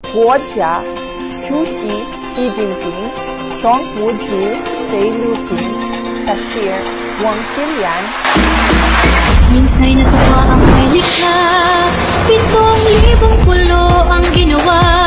国家主席习近平、常务主费鲁宾、cashier Wang Kilian. Minsa'y natawa ang may likha, 7,000 pulo ang ginawa.